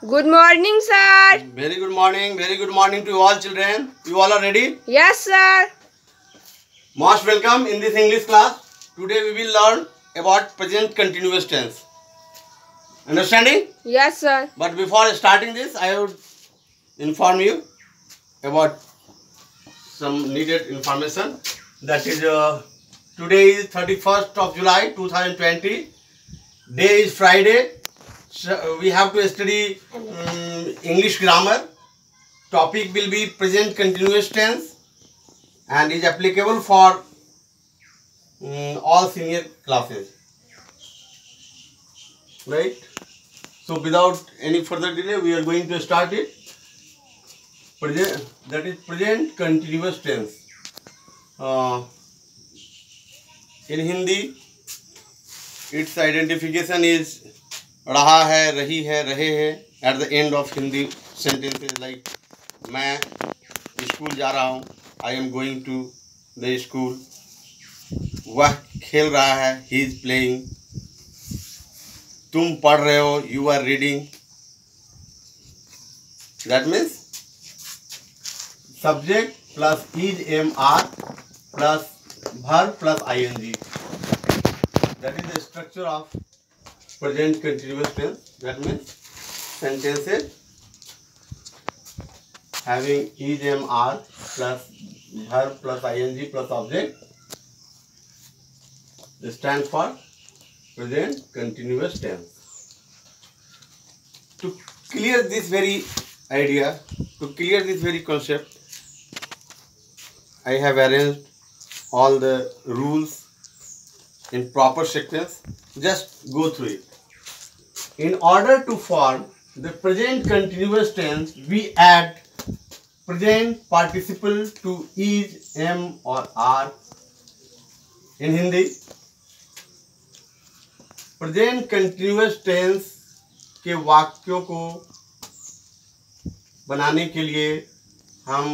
Good morning, sir. Very good morning. Very good morning to all children. You all are ready? Yes, sir. Most welcome in this English class. Today we will learn about present continuous tense. Understanding? Yes, sir. But before starting this, I would inform you about some needed information. That is, today is 31st of July 2020. Day is Friday. So we have to study English grammar. Topic will be present continuous tense and is applicable for all senior classes. Right? So without any further delay, we are going to start it. Present, that is present continuous tense. In Hindi, its identification is रहा है, रही है, रहे हैं. At the end of Hindi sentences like मैं school जा रहा हूँ, I am going to the school. वह खेल रहा है, he is playing. तुम पढ़ रहे हो, you are reading. That means subject plus is am plus verb plus ing. That is the structure of present continuous tense. That means sentences having is am plus verb plus ing plus object stand for present continuous tense. To clear this very idea, to clear this very concept, I have arranged all the rules in proper sequence. Just go through it. In order to form the present continuous tense, we add present participle to is, am or are. In Hindi, present continuous tense के वाक्यों को बनाने के लिए हम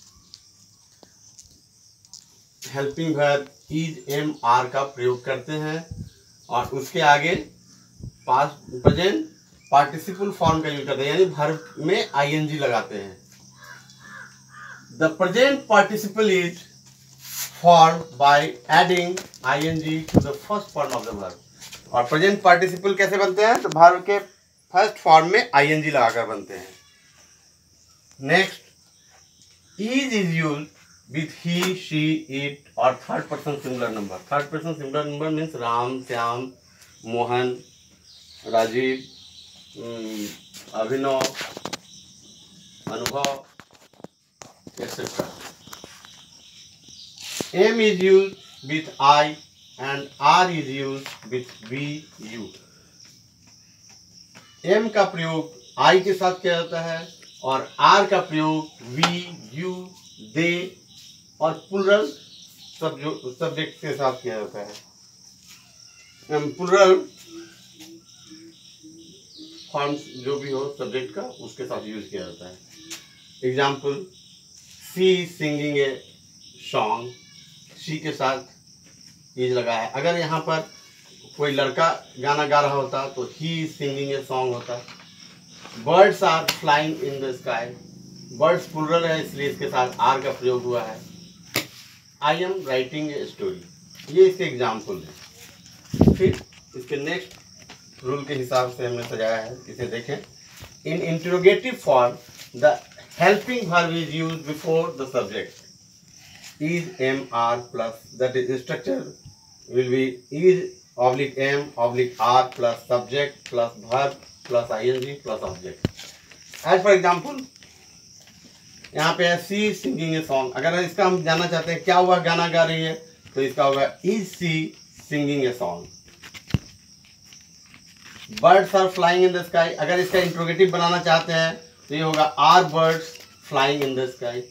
helping verb is am are का प्रयोग करते हैं और उसके आगे पास्ट प्रेजेंट पार्टिसिपल फॉर्म का यूज करते हैं, यानी वर्ब में आईएनजी लगाते हैं. The present participle is formed by adding ING to the first form of the verb. और प्रेजेंट पार्टिसिपल कैसे बनते हैं? तो वर्ब के फर्स्ट फॉर्म में आईएनजी लगाकर बनते हैं. Next, is used with he, she, it और third person singular number. Third person singular number means Ram, Syam, Mohan, Rajiv, Abhinav, Anubhav, etc. M is used with I and R is used with we, you. M का प्रयोग I के साथ किया जाता है और R का प्रयोग we, you, they और प्लूरल सब्जेक्ट के साथ किया जाता है. प्लूरल फॉर्म्स जो भी हो सब्जेक्ट का उसके साथ यूज किया जाता है. Example, she singing a song, she के साथ इज लगा है. अगर यहाँ पर कोई लड़का गाना गा रहा होता तो ही सिंगिंग ए सॉन्ग होता. Birds are flying in the sky, birds plural है इसलिए इसके साथ आर का प्रयोग हुआ है. I am writing a story, ये इसके एग्जाम्पल है. फिर इसके नेक्स्ट रूल के हिसाब से हमने सजाया है, इसे देखें. In interrogative form the helping verb is use before the subject. Is am are plus, that is structure will be is oblique am oblique are plus subject plus verb plus ING plus object. As for example यहाँ पे है सी singing a song. अगर इसका हम जानना चाहते हैं क्या हुआ गाना गा रही है तो इसका होगा is she singing a song. Birds are flying in the sky, अगर इसका इंट्रोगेटिव बनाना चाहते हैं तो ये होगा are birds flying in the sky.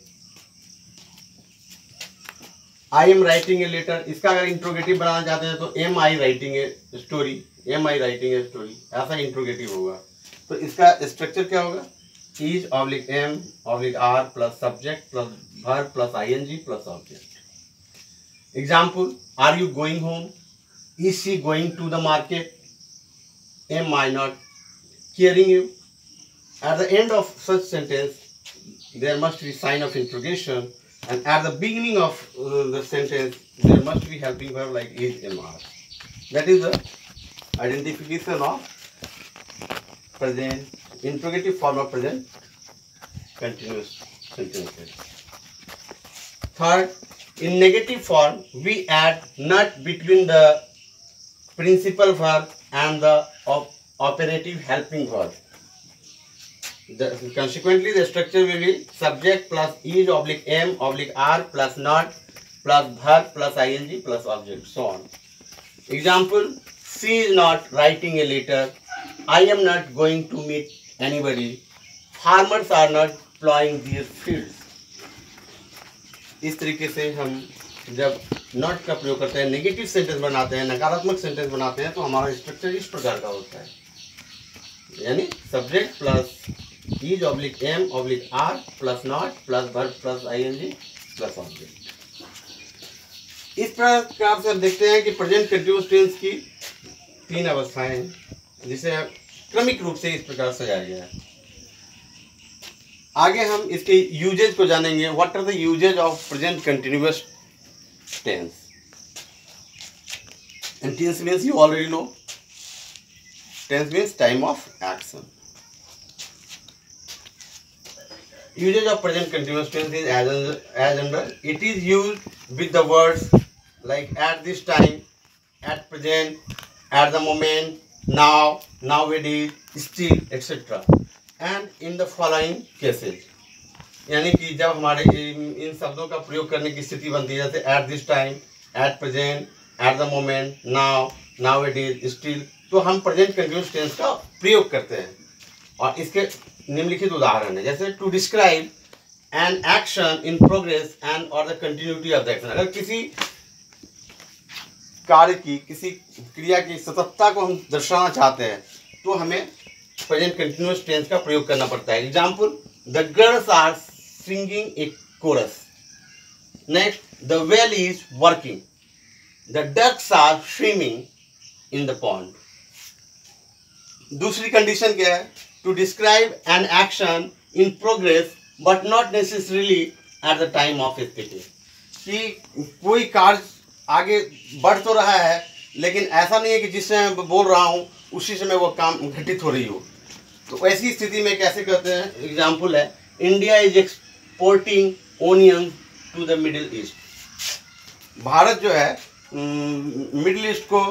I am writing a letter, इसका अगर इंट्रोगेटिव बनाना चाहते हैं तो am I writing a story, am I writing a story, ऐसा इंट्रोगेटिव होगा. तो इसका स्ट्रक्चर क्या होगा? is oblique m oblique r plus subject plus verb plus ing plus object. Example, are you going home? Is she going to the market? Am I not carrying you? At the end of such sentence, there must be sign of interrogation, and at the beginning of the sentence, there must be helping verb like is, am, are. That is the identification of present interrogative form of present continuous sentences. Third, in negative form, we add not between the principal verb and the operative helping verb. Consequently, the structure will be subject plus is oblique am oblique are plus not plus verb plus ing plus object, so on. Example, she is not writing a letter. I am not going to meet anybody. Farmers are not plowing their fields. इस तरीके से हम जब not का प्रयोग करते हैं, negative sentence बनाते हैं, नकारात्मक सेंटेंस बनाते हैं, तो हमारा स्ट्रक्चर इस प्रकार का होता है, यानी subject plus is oblique am oblique are plus not plus verb plus ING plus object. इस प्रकार से हम देखते हैं कि प्रेजेंट कंटीन्यूअस टेंस की तीन अवस्थाएं हैं, जिसे क्रमिक रूप से इस प्रकार सजाया गया है। आगे हम इसके यूजेज को जानेंगे। What are the usages of present continuous tense? And tense means you already know, tense means time of action. Usage of present continuous tense is as under. It is used with the words like at this time, at present, at the moment, now, nowadays, still, etc. And in the following cases. यानी कि जब हमारे इन शब्दों का प्रयोग करने की स्थिति बनती है, जैसे at this time, at present, at the moment, now, nowadays, still, तो हम present continuous tense का प्रयोग करते हैं। और इसके निम्नलिखित उदाहरण है, जैसे to describe an action in progress and और the continuity of the action. अगर किसी कार्य की, किसी क्रिया की सततता को हम दर्शाना चाहते हैं, तो हमें प्रेजेंट कंटिन्यूअस टेंस का प्रयोग करना पड़ता है। Example, the girls are singing a chorus. Next, the well is working. The ducks are swimming in the pond. दूसरी कंडीशन क्या है? To describe an action in progress but not necessarily at the time of speaking। कि कोई कार्य आगे बढ़ तो रहा है, लेकिन ऐसा नहीं है कि जिस समय मैं बोल रहा हूँ उसी समय वो काम घटित हो रही हो। तो ऐसी स्थिति में कैसे करते हैं? एग्जाम्पल है, India is exporting onion to the Middle East. भारत जो है मिडिल ईस्ट को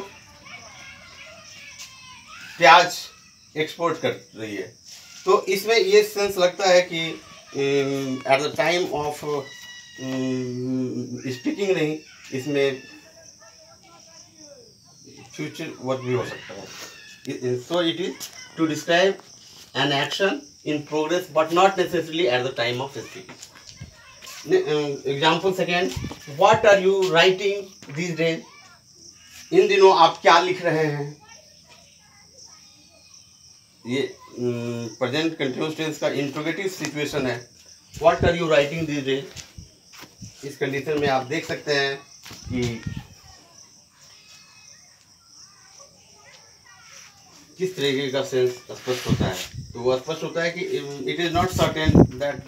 प्याज एक्सपोर्ट कर रही है। तो इसमें ये सेंस लगता है कि at the time of speaking नहीं, इसमें फ्यूचर वर्क भी हो सकता है। So it is to describe an action in progress but not necessarily at the time of speaking. Example second, what are you writing these days? इन दिनों आप क्या लिख रहे हैं? ये प्रेजेंट कंटिन्यूअस टेंस का इंट्रोगेटिव सिचुएशन है। What are you writing this day? इस कंडीशन में आप देख सकते हैं कि किस तरीके का सेंस स्पष्ट होता है। तो वो स्पष्ट होता है कि it is not certain that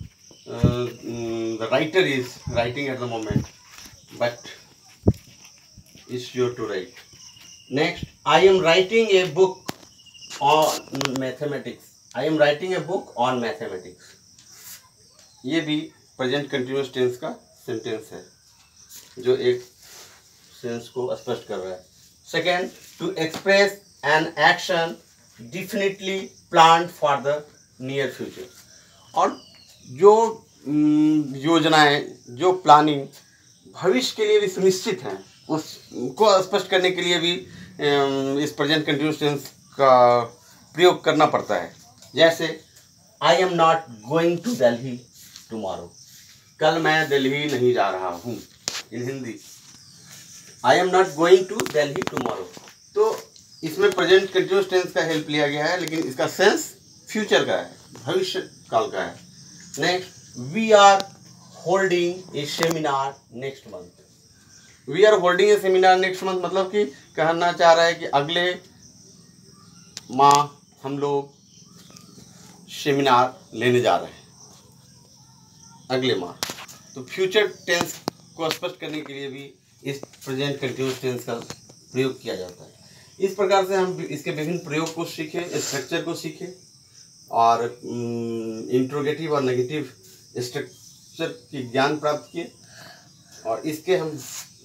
the writer is writing at the moment but is sure to write. Next, I am writing a book on mathematics। I am writing a book on mathematics। ये भी present continuous tense का sentence है, जो एक sense को स्पष्ट कर रहा है। Second, to express an action definitely planned for the near future. और जो योजनाएं, जो प्लानिंग भविष्य के लिए भी सुनिश्चित हैं, उसको स्पष्ट करने के लिए भी इस प्रेजेंट कंटिन्यूअस टेंस का प्रयोग करना पड़ता है। जैसे, I am not going to Delhi tomorrow. कल मैं दिल्ली नहीं जा रहा हूँ। In Hindi, I am not going to Delhi tomorrow. तो इसमें प्रेजेंट कंटिन्यूअस टेंस का हेल्प लिया गया है, लेकिन इसका सेंस फ्यूचर का है, भविष्य काल का है। Next, we are holding a seminar next month. We are holding a seminar next month मतलब कि कहना चाह रहा है कि अगले माह हम लोग सेमिनार लेने जा रहे हैं अगले माह। तो फ्यूचर टेंस को स्पष्ट करने के लिए भी इस प्रेजेंट कंटिन्यूअस टेंस का प्रयोग किया जाता है। इस प्रकार से हम इसके विभिन्न प्रयोग को सीखें, स्ट्रक्चर को सीखें और इंट्रोगेटिव और नेगेटिव स्ट्रक्चर की ज्ञान प्राप्त किए और इसके हम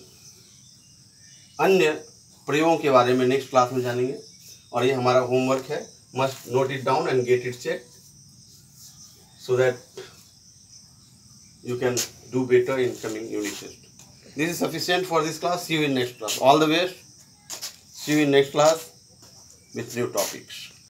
अन्य प्रयोगों के बारे में नेक्स्ट क्लास में जानेंगे। और ये हमारा होमवर्क है, must note it down and get it check so that you can do better in coming unit test. This is sufficient for this class. See you in next class. All the best. See you in next class with new topics.